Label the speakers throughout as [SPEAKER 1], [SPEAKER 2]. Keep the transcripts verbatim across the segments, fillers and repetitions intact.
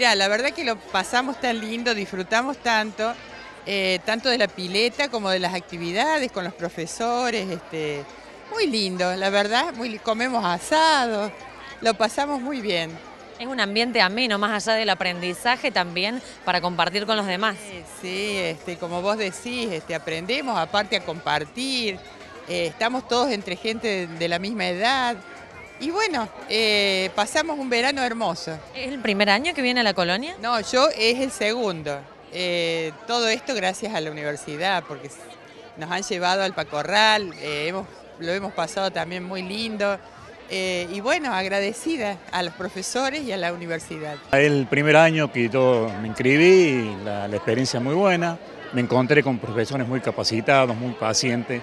[SPEAKER 1] Mirá, la verdad que lo pasamos tan lindo, disfrutamos tanto, eh, tanto de la pileta como de las actividades con los profesores, este, muy lindo, la verdad, muy, comemos asado, lo pasamos muy bien.
[SPEAKER 2] Es un ambiente ameno, más allá del aprendizaje también para compartir con los demás.
[SPEAKER 1] Sí, sí, este, como vos decís, este, aprendemos aparte a compartir, eh, estamos todos entre gente de, de la misma edad y bueno, eh, pasamos un verano hermoso.
[SPEAKER 2] ¿Es el primer año que viene a la colonia?
[SPEAKER 1] No, yo es el segundo. Eh, todo esto gracias a la universidad, porque nos han llevado al Pacorral, eh, hemos, lo hemos pasado también muy lindo. Eh, y bueno, agradecida a los profesores y a la universidad.
[SPEAKER 3] El primer año que yo me inscribí, la, la experiencia muy buena, me encontré con profesores muy capacitados, muy pacientes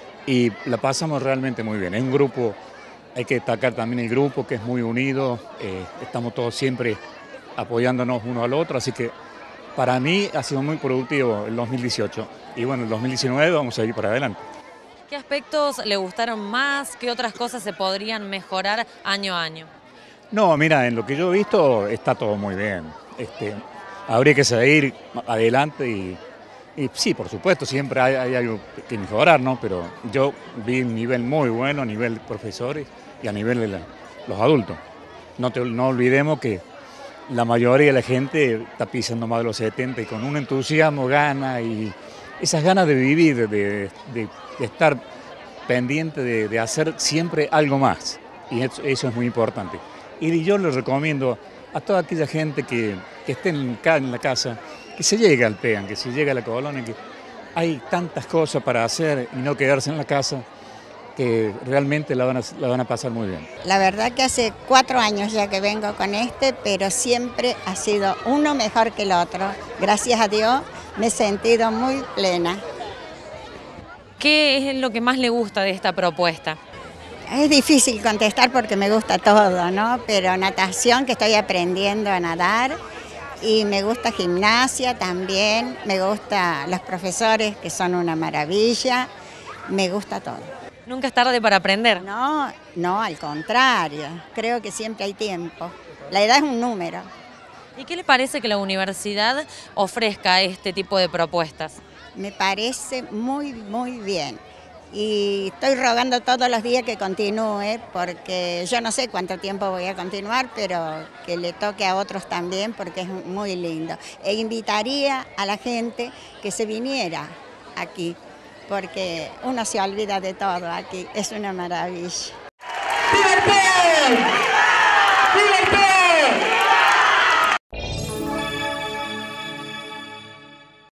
[SPEAKER 3] y la pasamos realmente muy bien. Es un grupo, hay que destacar también el grupo que es muy unido, eh, estamos todos siempre apoyándonos uno al otro, así que para mí ha sido muy productivo el dos mil dieciocho y bueno, el dos mil diecinueve vamos a ir para adelante.
[SPEAKER 2] ¿Qué aspectos le gustaron más? ¿Qué otras cosas se podrían mejorar año a año?
[SPEAKER 3] No, mira, en lo que yo he visto está todo muy bien. Este, habría que seguir adelante y, y sí, por supuesto, siempre hay, hay algo que mejorar, ¿no? Pero yo vi un nivel muy bueno a nivel de profesores y a nivel de la, los adultos. No, te, no olvidemos que la mayoría de la gente está pisando más de los setenta y con un entusiasmo, ganas y esas ganas de vivir, de, de, de estar pendiente de, de hacer siempre algo más. Y eso, eso es muy importante. Y yo les recomiendo a toda aquella gente que, que esté en, en la casa, que se llegue al PEAN, que se llegue a la colonia, que hay tantas cosas para hacer y no quedarse en la casa, que realmente la van a, la van a pasar muy bien.
[SPEAKER 4] La verdad que hace cuatro años ya que vengo con este, pero siempre ha sido uno mejor que el otro. Gracias a Dios me he sentido muy plena.
[SPEAKER 2] ¿Qué es lo que más le gusta de esta propuesta?
[SPEAKER 4] Es difícil contestar porque me gusta todo, ¿no? Pero natación, que estoy aprendiendo a nadar, y me gusta gimnasia también, me gusta los profesores que son una maravilla, me gusta todo.
[SPEAKER 2] ¿Nunca es tarde para aprender?
[SPEAKER 4] No, no, al contrario, creo que siempre hay tiempo. La edad es un número.
[SPEAKER 2] ¿Y qué le parece que la universidad ofrezca este tipo de propuestas?
[SPEAKER 4] Me parece muy, muy bien. Y estoy rogando todos los días que continúe, porque yo no sé cuánto tiempo voy a continuar, pero que le toque a otros también, porque es muy lindo. E invitaría a la gente que se viniera aquí, porque uno se olvida de todo aquí, es una maravilla.
[SPEAKER 5] ¡Viva el PEAN! ¡Viva el PEAN!